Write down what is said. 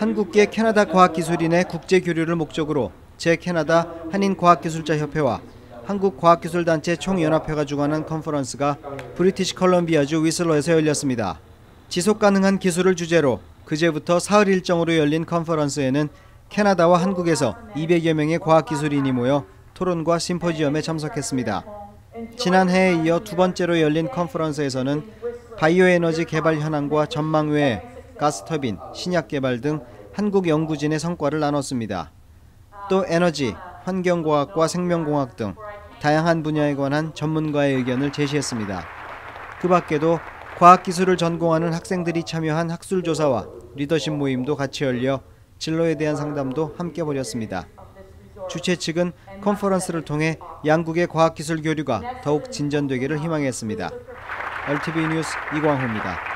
한국계 캐나다 과학기술인의 국제교류를 목적으로 제-캐나다 한인과학기술자협회와 한국과학기술단체 총연합회가 주관한 컨퍼런스가 브리티시 컬럼비아주 위슬러에서 열렸습니다. 지속가능한 기술을 주제로 그제부터 사흘 일정으로 열린 컨퍼런스에는 캐나다와 한국에서 200여 명의 과학기술인이 모여 토론과 심포지엄에 참석했습니다. 지난해에 이어 두 번째로 열린 컨퍼런스에서는 바이오 에너지 개발 현황과 전망 외에 가스터빈, 신약 개발 등 한국 연구진의 성과를 나눴습니다. 또 에너지, 환경과학과 생명공학 등 다양한 분야에 관한 전문가의 의견을 제시했습니다. 그 밖에도 과학기술을 전공하는 학생들이 참여한 학술조사와 리더십 모임도 같이 열려 진로에 대한 상담도 함께 벌였습니다. 주최 측은 컨퍼런스를 통해 양국의 과학기술 교류가 더욱 진전되기를 희망했습니다. LTV 뉴스 이광호입니다.